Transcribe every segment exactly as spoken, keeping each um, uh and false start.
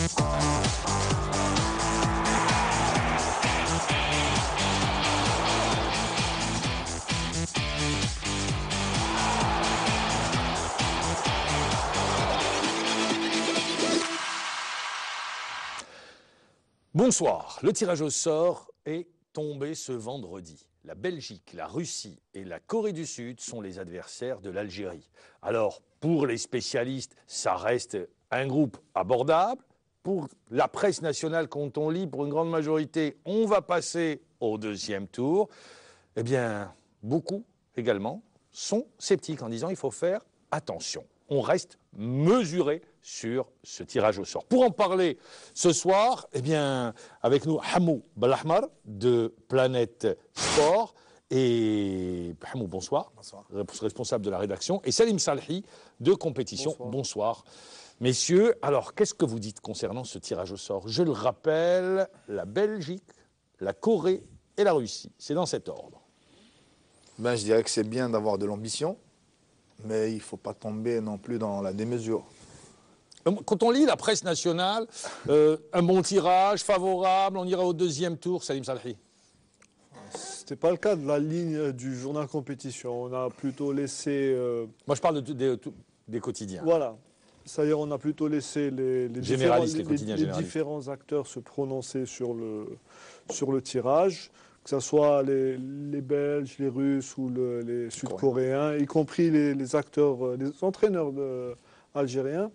Bonsoir, le tirage au sort est tombé ce vendredi. La Belgique, la Russie et la Corée du Sud sont les adversaires de l'Algérie. Alors, pour les spécialistes, ça reste un groupe abordable. Pour la presse nationale, quand on lit, pour une grande majorité, on va passer au deuxième tour. Eh bien, beaucoup également sont sceptiques en disant qu'il faut faire attention. On reste mesuré sur ce tirage au sort. Pour en parler ce soir, eh bien, avec nous, Hamou Belahmar de Planète Sport. Et Hamou, bonsoir. Bonsoir. Responsable de la rédaction. Et Salim Salhi de Compétition. Bonsoir. Bonsoir. Messieurs, alors qu'est-ce que vous dites concernant ce tirage au sort? Je le rappelle, la Belgique, la Corée et la Russie. C'est dans cet ordre. Ben, je dirais que c'est bien d'avoir de l'ambition, mais il ne faut pas tomber non plus dans la démesure. Quand on lit la presse nationale, euh, un bon tirage, favorable, on ira au deuxième tour, Salim Salhi. Ce n'était pas le cas de la ligne du journal Compétition. On a plutôt laissé... Euh, Moi, je parle de, de, de, des quotidiens. Voilà. C'est-à-dire on a plutôt laissé les, les, différents, les, les, les différents acteurs se prononcer sur le, sur le tirage, que ce soit les, les Belges, les Russes ou le, les Sud-Coréens, y compris les, les acteurs, les entraîneurs de, algériens.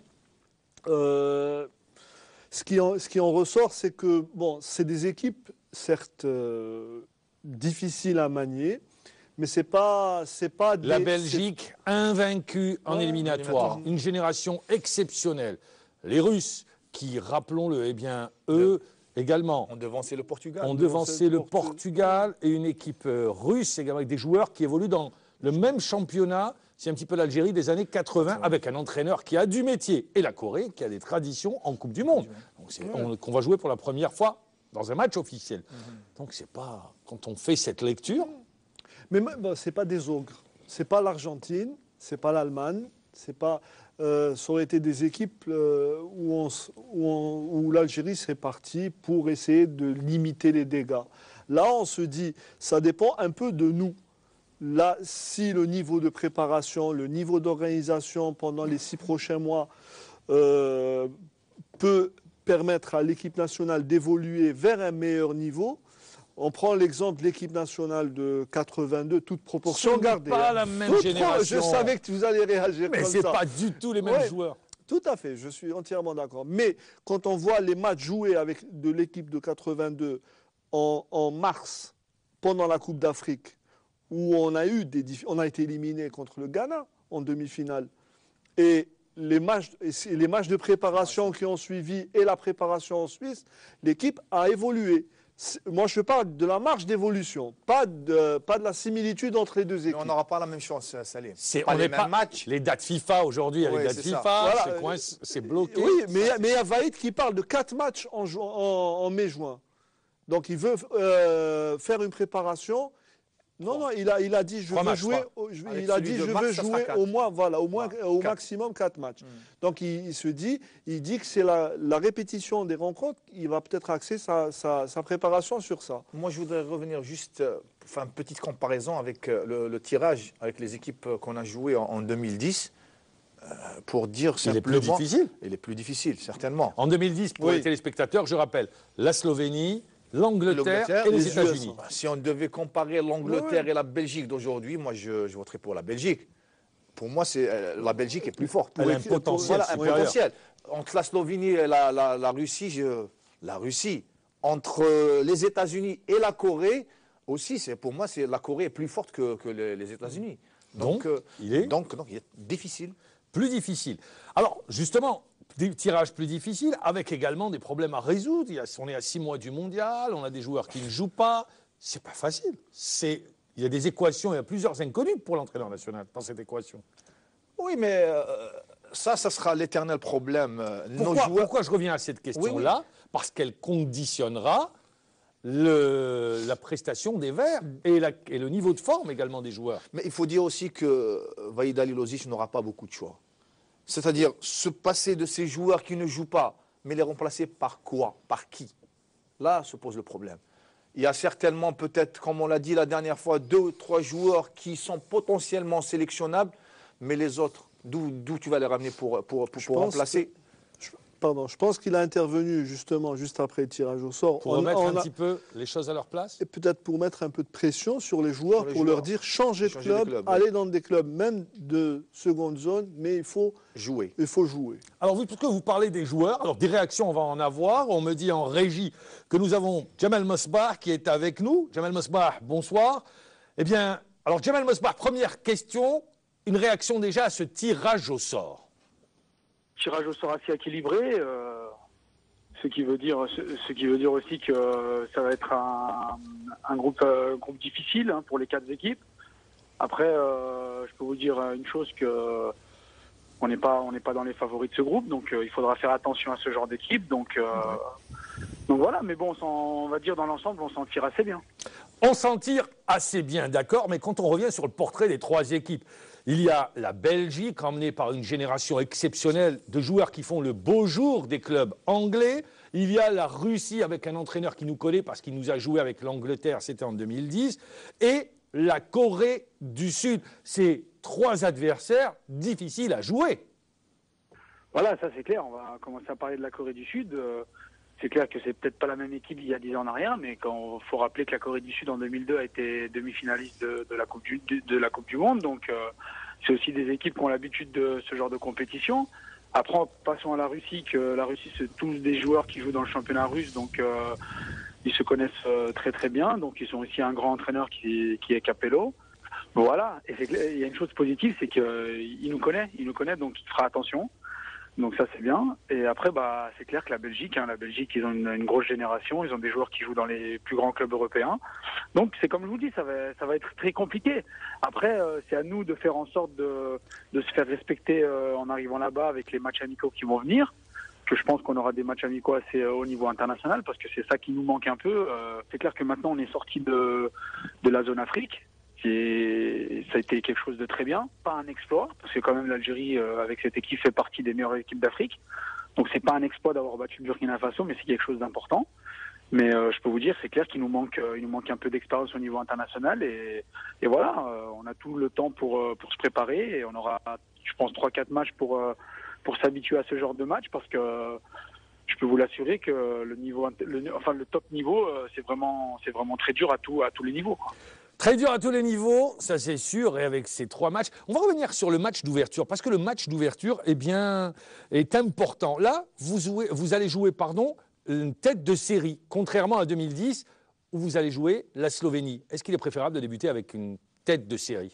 Euh, ce, qui en, ce qui en ressort, c'est que bon, c'est des équipes, certes, euh, difficiles à manier, mais c'est pas, c'est pas des, la Belgique invaincue en ouais, éliminatoire, éliminatoire, une génération exceptionnelle. Les Russes, qui, rappelons-le, eh bien, eux le, également, ont devancé le Portugal. Ont devancé le Portugal et une équipe russe également avec des joueurs qui évoluent dans le même championnat. C'est un petit peu l'Algérie des années quatre-vingts, avec un entraîneur qui a du métier. Et la Corée, qui a des traditions en Coupe du Monde. Donc c'est, on, qu'on va jouer pour la première fois dans un match officiel. Mm-hmm. Donc c'est pas... Quand on fait cette lecture... Mais bon, c'est pas des ogres. C'est pas l'Argentine, c'est pas l'Allemagne, c'est pas... Euh, ça aurait été des équipes euh, où, on, où, on, où l'Algérie serait partie pour essayer de limiter les dégâts. Là, on se dit, ça dépend un peu de nous. Là, si le niveau de préparation, le niveau d'organisation pendant les six prochains mois euh, peut permettre à l'équipe nationale d'évoluer vers un meilleur niveau, on prend l'exemple de l'équipe nationale de quatre-vingt-deux, toute proportion gardée. Ce n'est pas la même toute génération. Pro- je savais que vous alliez réagir Mais comme ça. Mais ce n'est pas du tout les mêmes ouais, joueurs. Tout à fait, je suis entièrement d'accord. Mais quand on voit les matchs joués avec de l'équipe de quatre-vingt-deux en, en mars, pendant la Coupe d'Afrique, où on a, eu des, on a été éliminé contre le Ghana en demi-finale. Et les matchs, et les matchs de préparation qui ont suivi et la préparation en Suisse, l'équipe a évolué. Moi, je parle de la marge d'évolution, pas de, pas de la similitude entre les deux équipes. Mais on n'aura pas la même chance, Salim. C'est pas on les mêmes pas, matchs. Les dates FIFA aujourd'hui, avec les dates FIFA, voilà, c'est, coin, c'est bloqué. Oui, mais il y a Vaïd qui parle de quatre matchs en, en, en mai-juin. Donc, il veut euh, faire une préparation. Non, non, il a, il a dit je veux matchs, jouer, je, il a dit je veux jouer au moins, voilà, au moins, ouais, au maximum quatre matchs. Mmh. Donc il, il se dit, il dit que c'est la, la répétition des rencontres, il va peut-être axer sa, sa, sa préparation sur ça. Moi, je voudrais revenir juste, euh, faire une petite comparaison avec euh, le, le tirage avec les équipes euh, qu'on a jouées en, en deux mille dix. Euh, pour dire il simplement... est plus difficile. Il est plus difficile, certainement. En deux mille dix, pour oui. les téléspectateurs, je rappelle, la Slovénie, l'Angleterre et les, les États-Unis. Si on devait comparer l'Angleterre oui. et la Belgique d'aujourd'hui, moi je, je voterais pour la Belgique. Pour moi, c'est, euh, la Belgique est plus forte. Elle a un potentiel. Voilà, un potentiel. Entre la Slovénie et la, la, la Russie, je, la Russie, entre les États-Unis et la Corée, aussi, c'est, pour moi, c'est, la Corée est plus forte que, que les, les États-Unis. Donc, donc, euh, il est donc, donc, il est difficile. Plus difficile. Alors, justement, des tirages plus difficiles, avec également des problèmes à résoudre. On est à six mois du mondial, on a des joueurs qui ne jouent pas. C'est pas facile. C'est, il y a des équations, il y a plusieurs inconnues pour l'entraîneur national dans cette équation. Oui, mais euh, ça, ça sera l'éternel problème. Pourquoi, Nos joueurs... pourquoi je reviens à cette question-là? Oui, oui. Parce qu'elle conditionnera le, la prestation des Verts et, la, et le niveau de forme également des joueurs. Mais il faut dire aussi que Vahid Halilovic n'aura pas beaucoup de choix. C'est-à-dire se passer de ces joueurs qui ne jouent pas, mais les remplacer par quoi? Par qui? Là se pose le problème. Il y a certainement peut-être, comme on l'a dit la dernière fois, deux ou trois joueurs qui sont potentiellement sélectionnables, mais les autres, d'où tu vas les ramener pour, pour, pour, pour remplacer? Je, pardon, je pense qu'il a intervenu justement juste après le tirage au sort. Pour on, remettre on un a, petit peu les choses à leur place. Et peut-être pour mettre un peu de pression sur les joueurs, Sur les pour joueurs. leur dire changez de Changer club, de club, allez oui. dans des clubs même de seconde zone, mais il faut Jouer. Il faut jouer. Alors, vous, puisque vous parlez des joueurs, alors des réactions, on va en avoir. On me dit en régie que nous avons Djemal Mosbah qui est avec nous. Djemal Mosbah, bonsoir. Eh bien, alors Djemal Mosbah, première question, une réaction déjà à ce tirage au sort. Tirage au sort assez équilibré, euh, ce qui veut dire, ce, ce qui veut dire aussi que ça va être un, un groupe, euh, groupe difficile hein, pour les quatre équipes. Après, euh, je peux vous dire une chose que on n'est pas, on n'est pas dans les favoris de ce groupe, donc euh, il faudra faire attention à ce genre d'équipe. Donc, euh, donc voilà, mais bon, on, on va dire dans l'ensemble, on s'en tire assez bien. On s'en tire assez bien, d'accord, mais quand on revient sur le portrait des trois équipes, il y a la Belgique, emmenée par une génération exceptionnelle de joueurs qui font le beau jour des clubs anglais. Il y a la Russie avec un entraîneur qui nous connaît parce qu'il nous a joué avec l'Angleterre, c'était en deux mille dix. Et la Corée du Sud. C'est trois adversaires difficiles à jouer. Voilà, ça c'est clair. On va commencer à parler de la Corée du Sud. Euh, c'est clair que c'est peut-être pas la même équipe il y a dix ans en arrière, mais quand faut rappeler que la Corée du Sud en deux mille deux a été demi-finaliste de, de, la coupe du, de, de la Coupe du Monde. Donc euh, c'est aussi des équipes qui ont l'habitude de ce genre de compétition. Après, passons à la Russie, que la Russie c'est tous des joueurs qui jouent dans le championnat russe, donc euh, ils se connaissent euh, très très bien. Donc ils ont aussi un grand entraîneur qui, qui est Capello. Voilà, et c'est, il y a une chose positive, c'est qu'il euh, nous connaît, il nous connaît, donc il fera attention. Donc ça c'est bien. Et après, bah c'est clair que la Belgique, hein, la Belgique, ils ont une, une grosse génération, ils ont des joueurs qui jouent dans les plus grands clubs européens. Donc c'est comme je vous dis, ça va, ça va être très compliqué. Après, euh, c'est à nous de faire en sorte de, de se faire respecter euh, en arrivant là-bas avec les matchs amicaux qui vont venir. Que je pense qu'on aura des matchs amicaux assez haut niveau international parce que c'est ça qui nous manque un peu. Euh, c'est clair que maintenant on est sorti de, de la zone Afrique. Et ça a été quelque chose de très bien, pas un exploit, parce que quand même l'Algérie, euh, avec cette équipe, fait partie des meilleures équipes d'Afrique. Donc c'est pas un exploit d'avoir battu le Burkina Faso, mais c'est quelque chose d'important. Mais euh, je peux vous dire, c'est clair qu'il nous manque, euh, il nous manque un peu d'expérience au niveau international. Et, et voilà, euh, on a tout le temps pour, euh, pour se préparer. Et on aura, je pense, trois quatre matchs pour, euh, pour s'habituer à ce genre de match, parce que euh, je peux vous l'assurer que le niveau, le, enfin le top niveau, euh, c'est vraiment, c'est vraiment très dur à, tout, à tous les niveaux, quoi. Très dur à tous les niveaux, ça c'est sûr, et avec ces trois matchs. On va revenir sur le match d'ouverture, parce que le match d'ouverture eh bien, est important. Là, vous, jouez, vous allez jouer pardon, une tête de série, contrairement à deux mille dix, où vous allez jouer la Slovénie. Est-ce qu'il est préférable de débuter avec une tête de série?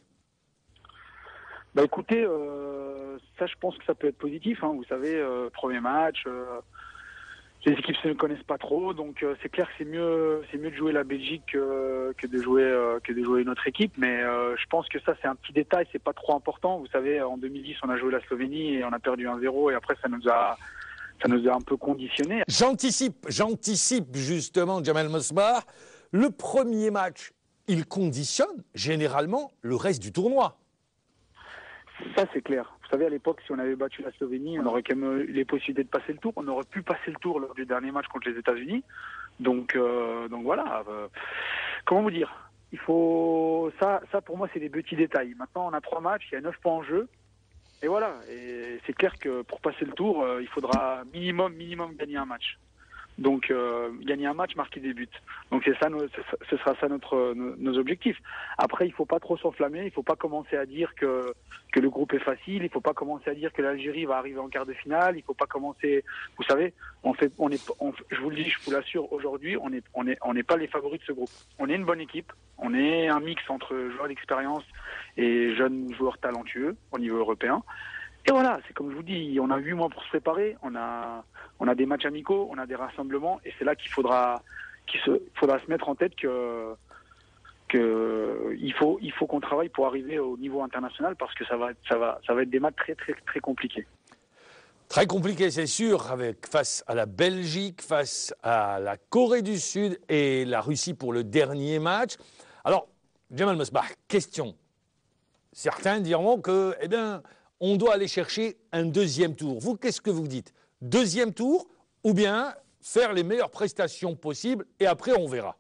Bah écoutez, euh, ça je pense que ça peut être positif. Hein. Vous savez, euh, premier match... Euh... Les équipes ne se connaissent pas trop, donc euh, c'est clair que c'est mieux, c'est mieux de jouer la Belgique euh, que de jouer euh, que de jouer une autre équipe. Mais euh, je pense que ça c'est un petit détail, c'est pas trop important. Vous savez, en deux mille dix on a joué la Slovénie et on a perdu un zéro et après ça nous a ça nous a un peu conditionné. J'anticipe, j'anticipe justement Djemal Mosbah. Le premier match, il conditionne généralement le reste du tournoi. Ça c'est clair. Vous savez, à l'époque, si on avait battu la Slovénie, on aurait quand même eu les possibilités de passer le tour. On aurait pu passer le tour lors du dernier match contre les États-Unis. Donc, euh, donc voilà. Euh, comment vous dire? Il faut ça, ça pour moi, c'est des petits détails. Maintenant, on a trois matchs, il y a neuf points en jeu, et voilà. Et c'est clair que pour passer le tour, euh, il faudra minimum, minimum gagner un match. Donc euh, gagner un match, marquer des buts. Donc c'est ça, nos, ce sera ça notre nos, nos objectifs. Après, il faut pas trop s'enflammer, il faut pas commencer à dire que que le groupe est facile, il faut pas commencer à dire que l'Algérie va arriver en quart de finale, il faut pas commencer. Vous savez, on fait, on est, on, je vous le dis, je vous l'assure, aujourd'hui, on est, on est, on n'est pas les favoris de ce groupe. On est une bonne équipe, on est un mix entre joueurs d'expérience et jeunes joueurs talentueux au niveau européen. Et voilà, c'est comme je vous dis, on a huit mois pour se préparer, on a, on a des matchs amicaux, on a des rassemblements, et c'est là qu'il faudra, qu'il se, faudra se mettre en tête que, que il faut, il faut qu'on travaille pour arriver au niveau international, parce que ça va, ça va, ça va être des matchs très, très, très compliqués. Très compliqué, c'est sûr, avec, face à la Belgique, face à la Corée du Sud et la Russie pour le dernier match. Alors, Djemal Mosbah, question. Certains diront que, eh bien, on doit aller chercher un deuxième tour. Vous, qu'est-ce que vous dites? Deuxième tour ou bien faire les meilleures prestations possibles et après on verra?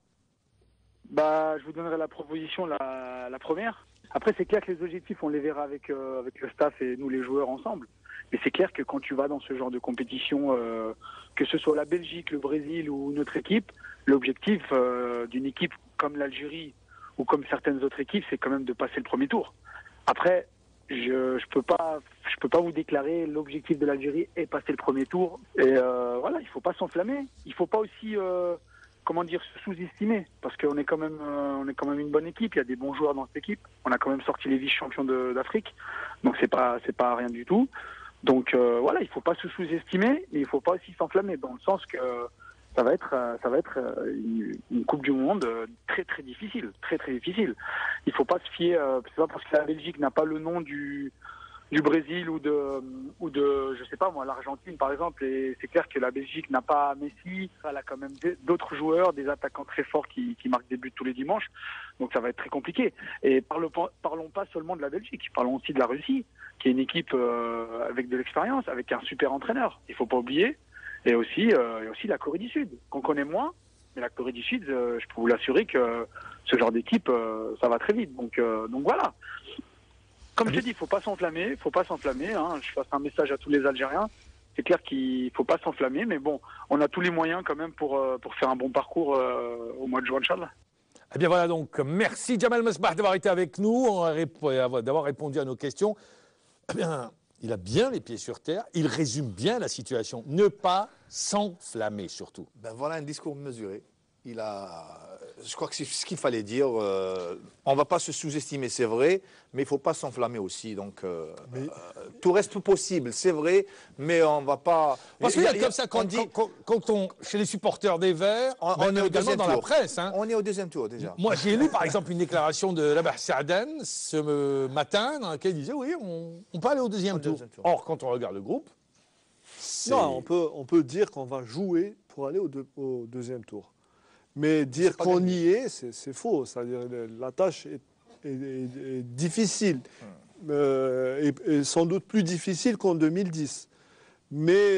Bah, je vous donnerai la proposition, la, la première. Après, c'est clair que les objectifs, on les verra avec, euh, avec le staff et nous, les joueurs, ensemble. Mais c'est clair que quand tu vas dans ce genre de compétition, euh, que ce soit la Belgique, le Brésil ou notre équipe, l'objectif euh, d'une équipe comme l'Algérie ou comme certaines autres équipes, c'est quand même de passer le premier tour. Après, je je peux pas je peux pas vous déclarer l'objectif de l'Algérie est passer le premier tour. Et euh, voilà, il faut pas s'enflammer. Il faut pas aussi euh, comment dire, se sous-estimer, parce qu'on est quand même, euh, on est quand même une bonne équipe. Il y a des bons joueurs dans cette équipe. On a quand même sorti les vice-champions de- d'Afrique, donc c'est pas, c'est pas rien du tout. Donc euh, voilà, il faut pas se sous-estimer, mais il faut pas aussi s'enflammer, dans le sens que euh, ça va être, euh, ça va être euh, une, une Coupe du Monde euh, très très difficile, très très difficile. Il faut pas se fier, euh, c'est pas parce que la Belgique n'a pas le nom du du Brésil ou de ou de je sais pas moi l'Argentine par exemple, et c'est clair que la Belgique n'a pas Messi, elle a quand même des- d'autres joueurs, des attaquants très forts qui, qui marquent des buts tous les dimanches, donc ça va être très compliqué. Et parlons pas, parlons pas seulement de la Belgique, parlons aussi de la Russie, qui est une équipe euh, avec de l'expérience, avec un super entraîneur, il faut pas oublier, et aussi euh, et aussi la Corée du Sud qu'on connaît moins, mais la Corée du Sud, euh, je peux vous l'assurer que ce genre d'équipe euh, ça va très vite, donc euh, donc voilà. Comme je te dis, il faut pas s'enflammer, il faut pas s'enflammer. Hein. Je passe un message à tous les Algériens. C'est clair qu'il faut pas s'enflammer, mais bon, on a tous les moyens quand même pour, euh, pour faire un bon parcours euh, au mois de juin, Inch'Allah. Eh bien voilà donc, merci Jamal Mesbah d'avoir été avec nous, on a rép- d'avoir répondu à nos questions. Eh bien, il a bien les pieds sur terre, il résume bien la situation. Ne pas s'enflammer surtout. Ben voilà un discours mesuré. Il a, je crois que c'est ce qu'il fallait dire. Euh, on ne va pas se sous-estimer, c'est vrai, mais il ne faut pas s'enflammer aussi. Donc, euh, euh, tout reste possible, c'est vrai, mais on ne va pas. Parce qu'il y a Il comme ça, quand, on dit, quand, quand on, chez les supporters des Verts, on, mais on est au également deuxième dans tour. la presse. Hein. On est au deuxième tour déjà. Moi, j'ai lu par exemple une déclaration de Labah Saadan ce matin dans laquelle il disait oui, on, on peut aller au deuxième, Au tour. deuxième tour. Or, quand on regarde le groupe, c'est- Non, on peut, on peut dire qu'on va jouer pour aller au, deux- au deuxième tour. Mais dire pas qu'on gagné. y est, c'est c'est faux. C'est-à-dire le- la tâche est, est- est- est difficile, euh, et, et sans doute plus difficile qu'en deux mille dix. Mais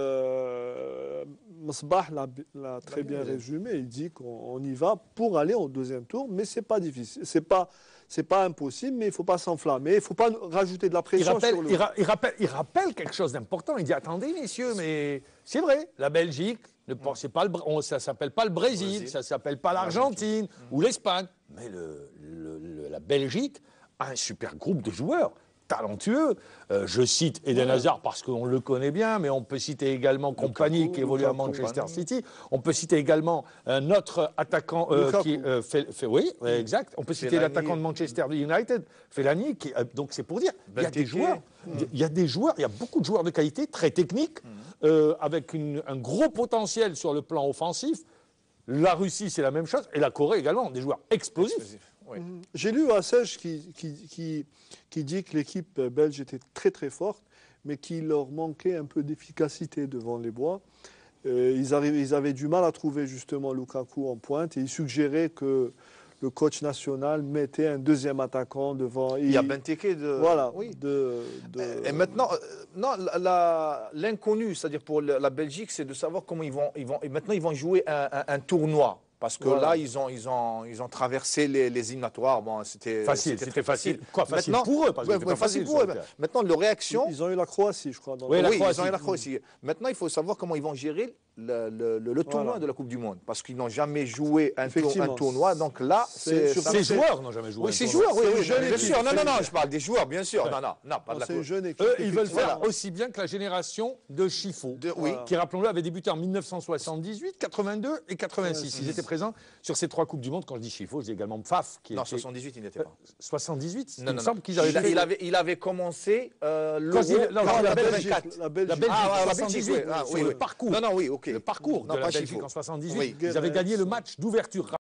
euh, Mesbah l'a l'a très bien résumé. Il dit qu'on on y va pour aller au deuxième tour, mais c'est pas difficile. C'est pas, c'est pas impossible, mais il faut pas s'enflammer. Il faut pas rajouter de la il pression rappelle, sur le. il, ra- il rappelle, il rappelle quelque chose d'important. Il dit attendez, messieurs, mais c'est vrai, la Belgique, ne pensez pas le, Br- on- ça s'appelle pas le Brésil, Brésil. ça s'appelle pas l'Argentine ou l'Espagne, mais le- le- le- la Belgique a un super groupe de joueurs talentueux. Euh, je cite Eden Hazard parce qu'on le connaît bien, mais on peut citer également Kompany qui évolue à Manchester City. On peut citer également un autre attaquant euh, Lukaku. qui euh, fait, fait- oui, ouais, exact. On peut citer Fellaini. l'attaquant de Manchester United, Fellaini. Qui, euh, donc c'est pour dire, il y a des Benteke. joueurs, il y a des joueurs, il y a beaucoup de joueurs de qualité, très techniques, euh, avec une- un gros potentiel sur le plan offensif. La Russie, c'est la même chose, et la Corée également, des joueurs explosifs. Oui. J'ai lu Assège qui, qui, qui, qui dit que l'équipe belge était très très forte, mais qu'il leur manquait un peu d'efficacité devant les bois. Euh, ils, arrivaient- ils avaient du mal à trouver justement Lukaku en pointe, et il suggérait que le coach national mettait un deuxième attaquant devant. Il y a Et- Benteke de. Voilà. Oui. De, de- Et maintenant, euh, non, la- la- l'inconnu, c'est-à-dire pour la la Belgique, c'est de savoir comment ils vont, ils vont. Et maintenant, ils vont jouer un, un- un tournoi. Parce que Voilà. là, ils ont, ils ont, ils ont traversé les, les éliminatoires. Bon, c'était Facile, c'était c'était très facile. Quoi, facile Maintenant- pour eux, parce que Ouais, c'était ouais, pas facile, pour eux. ça, c'était- Maintenant, leur réaction. Ils ont eu la Croatie, je crois. Dans Oui, le- la oui, Croatie. ils ont eu la Croatie. Maintenant, il faut savoir comment ils vont gérer le, le- le- le tournoi Voilà. de la Coupe du Monde. Parce qu'ils n'ont jamais joué un, tour- Effectivement. un tournoi. Donc là, C'est- c'est. sur- ça- Ces c'est- joueurs n'ont jamais joué. Oui, un ces tournoi. joueurs, oui, C'est oui, une jeune bien équipe, sûr. Non, c'est non, une- non, je parle des joueurs, bien sûr. Non, non, non, pas de la C'est une Coupe. jeune équipe. Eux, ils veulent effectivement. faire aussi bien que la génération de Chifo, De- oui. qui, rappelons-le, avait débuté en mille neuf cent soixante-dix-huit, quatre-vingt-deux et quatre-vingt-six. Ils étaient présents sur ces trois Coupes du Monde. Quand je dis Chifo, je dis également Pfaff, qui Non, était soixante-dix-huit, il n'était pas. soixante-dix-huit. Non, Il non, me non. semble qu'ils avaient il, a- fait- il avait, il avait commencé euh, Quand l'Euro il- non, Non, la quatre-vingt-quatre. Belgique. La Belgique. La Belgique, Ah, ouais, la soixante-dix-huit, Belgique, oui. Ah, sur oui, le oui. parcours. Non, non, oui, ok. Le parcours Non, de la pas Belgique Chifo. en soixante-dix-huit. Oui. Ils avaient gagné le match d'ouverture.